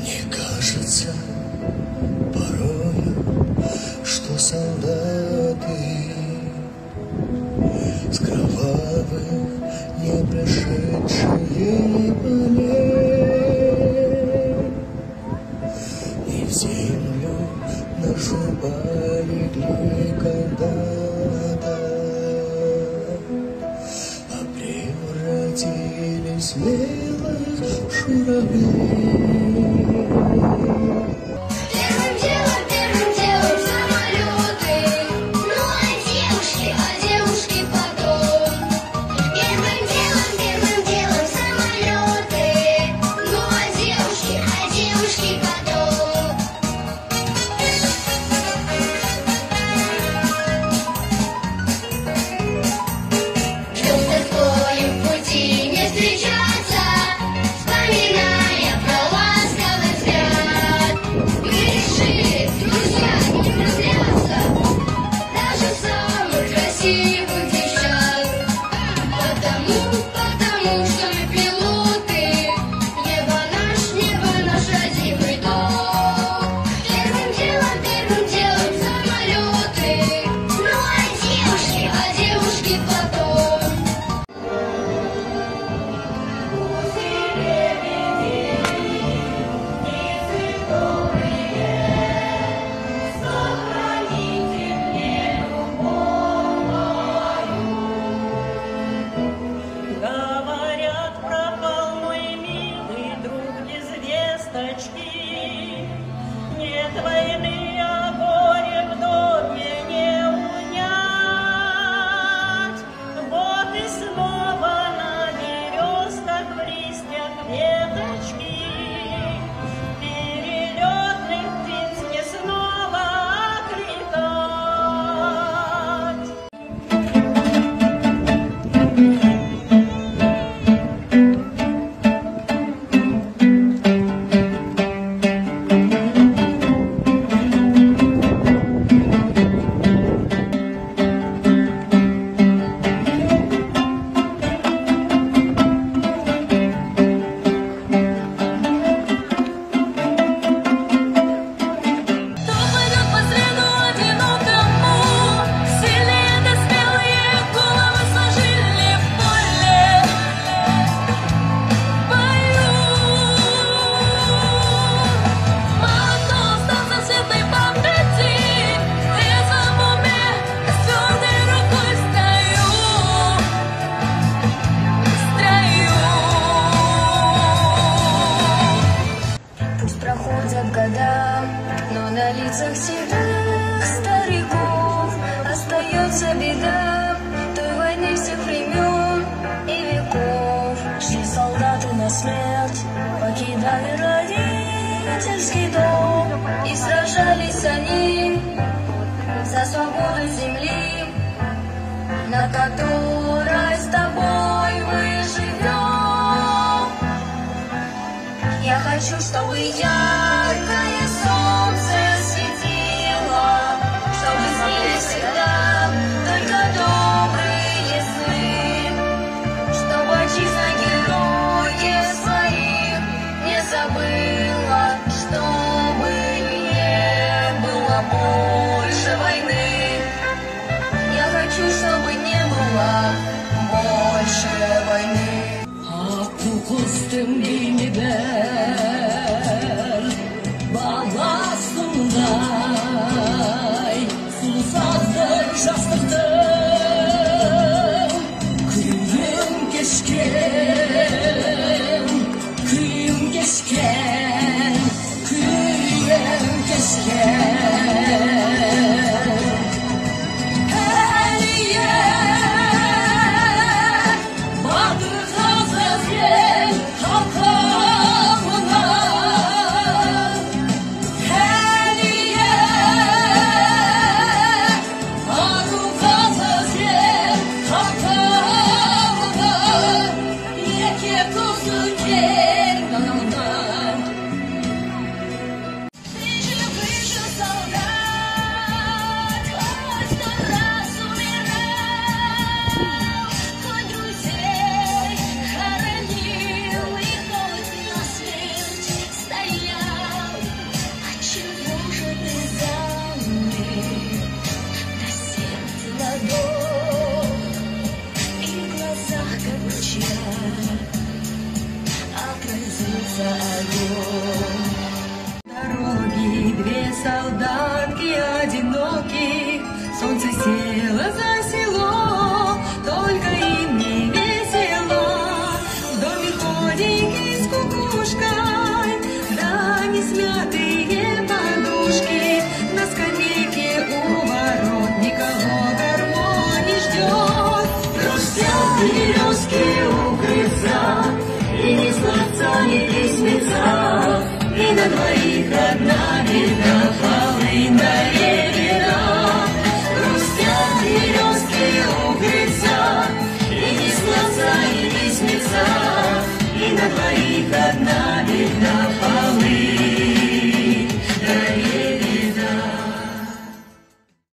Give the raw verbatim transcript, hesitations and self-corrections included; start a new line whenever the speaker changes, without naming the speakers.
Мне кажется порою, что солдаты с кровавых не прошедшие полей и в землю нашу полегли когда-то, а превратились в белых журавлей.
Нет войны, а горе в доме не унять. Вот и снова на березках, в листьях веточки перелетных птиц мне снова окликать.
Проходят года, но на лицах седых стариков остается беда той войны всех времен и веков. Шли солдаты на смерть, покидали родительский дом, и сражались они за свободу земли, на которой с тобой мы живем. Я хочу, чтобы яркое солнце светило, чтобы снились всегда только добрые сны, чтобы отчизна героев своих не забыла, чтобы не было больше войны. Я хочу, чтобы не было больше войны.
Aklı kustum beni ben Bağlasınday Sunsazdır jastıktım Kıyım keşken Kıyım keşken Kıyım keşken Bahadır tazı halka
огонь. Дороги две солдатки, один